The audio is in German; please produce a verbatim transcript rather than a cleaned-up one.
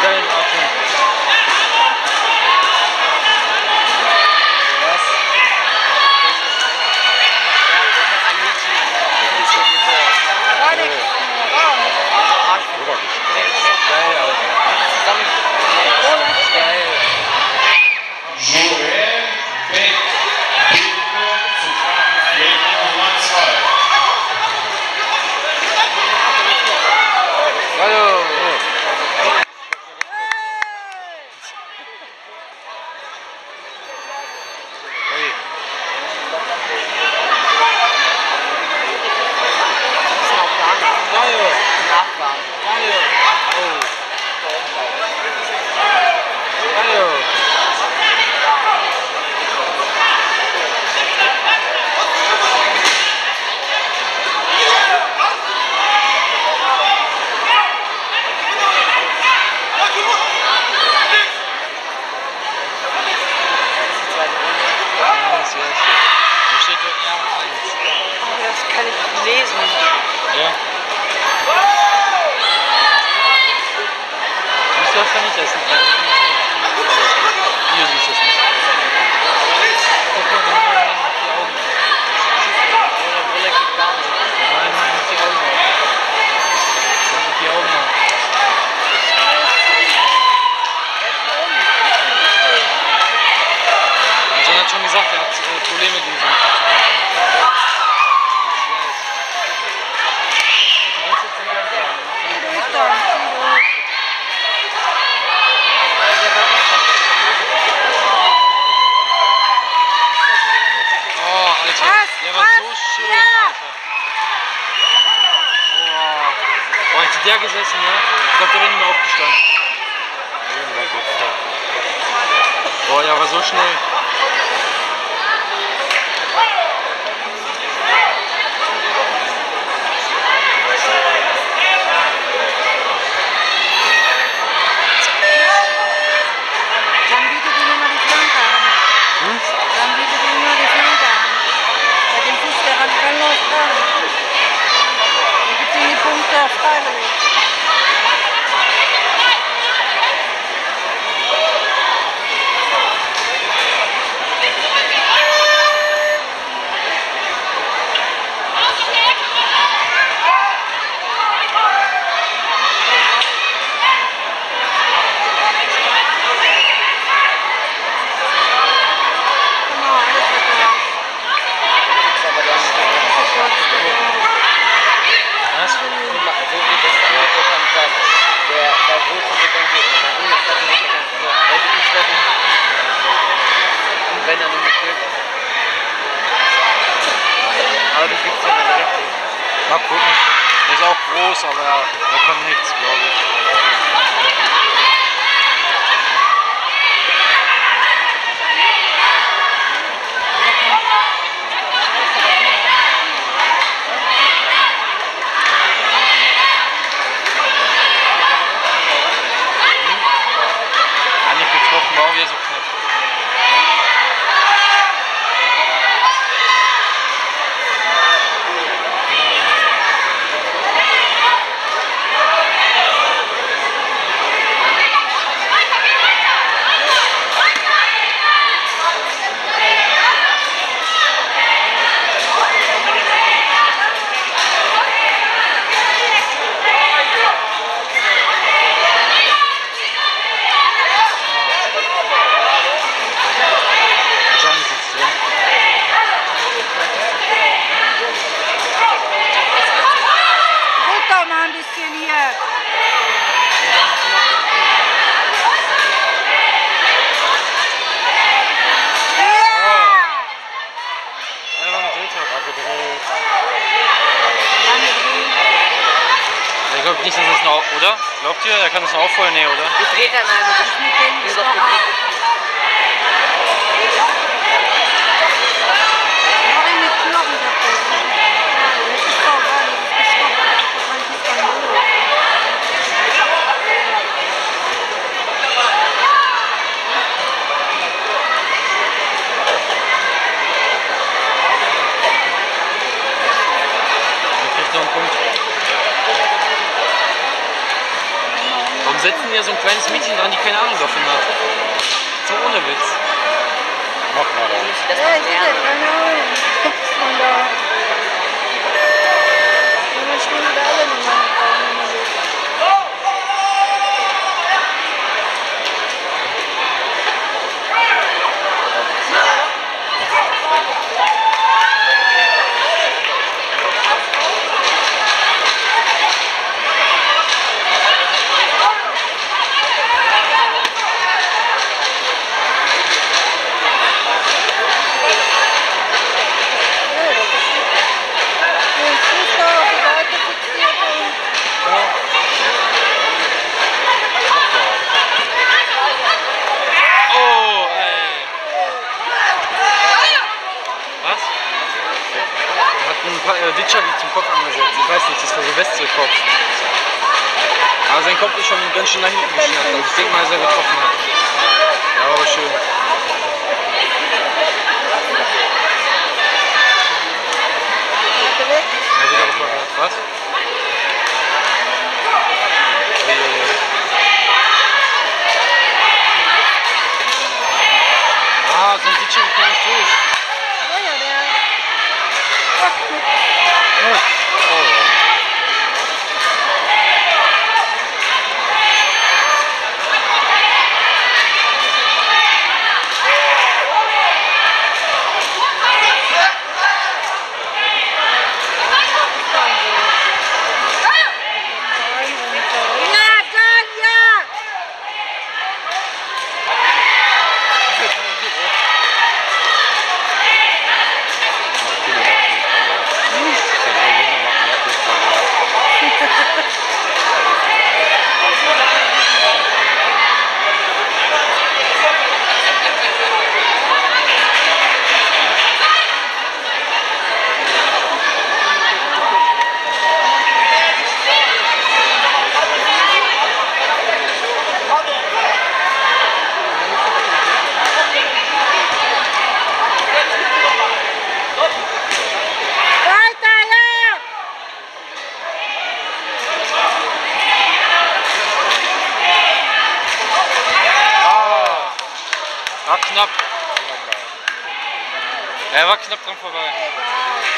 Wellenatmung. Was? Geil, Alter. Geil. Joel Beck, zu Fahrenfeld Nummer zwei. Hallo. Hey. Geil. Nachbarn. Geil. Oh. Geil. Wo steht der R eins? Das kann ich lesen. Ja. Siehst du das da nicht? Das ist ein kleines Hier siehst du es nicht. Guck mal, wenn man macht die Augen auf. Ohne Brille geht gar nicht. Nein, nein, mach die Augen auf. Mach die Augen auf. Und John hat schon gesagt, er hat äh, Probleme gegen so einen Kopf zu kämpfen. Ich weiß. Und die ganze Zeit sind ganz lang. Oh, Alter. Der war so schön, Alter. Boah. Boah, hätte der gesessen, ne? Ich glaube, der wäre nicht mehr aufgestanden. Boah, der war so schnell. Dann bietet ihm immer die Flanke an. Hm? Dann bietet ihm immer die Flanke an. Bei dem Fuß, der ran ranläuft, ran. Dann gibt ihm die Punkte auf freiwillig. Genau, alles wird gleich. Was? So geht es dann mit der Kampf. Der, der große Gedanke ist, dass er das nicht kann. So, er wird nicht treffen. Und wenn er nicht trifft. Aber die gibt es ja dann richtig. Mal gucken. Der ist auch groß, aber er kann nichts, glaube ich. Eigentlich getroffen, war auch wieder so knapp. Wahrscheinlich sitzt drin. Drück doch mal ein bisschen hier. Ja! Einfach ein Dritter. Abgedreht. Angedreht. Ich glaube nicht, dass es noch. Oder? Glaubt ihr, er kann das noch aufholen? Nee, oder? Die dreht dann also Das mit dem die ist doch doch ab. gedreht. Mach ihn mit Knochen kaputt. Das ist doch gar nicht gestoppt. Das ist dann gut. Er kriegt noch einen Punkt. Komm, Warum setzen die ja so ein kleines Mädchen dran, die keine Ahnung davon hat? So ohne Witz. Mach mal das. Das Ja, kann ich sehe, lernen. keine Ahnung. Guckst man da. Irgendwann stehen da alle nicht mehr mit Augen in der Luft. Den Fuß da auf die Seite fixiert und Oh, ey. Was? Er hat einen Pa- äh, Ditschavi zum Kopf angesetzt. Ich weiß nicht, das war Silvester-Kopf. Aber sein Kopf ist schon ganz schön nach hinten geschnappt. Also ich denke mal, dass er getroffen hat. Ja, aber schön. Seite weg. Ja, wieder auf Rad. Was? Ui, ui, ui. Ah, so ein Ditschavi kann nicht durch. Ja, ja, der. Ach, gut. Oh, ja. Ja, dann, ja! Weiter, ja! War knapp. Er war knapp dran vorbei. Egal.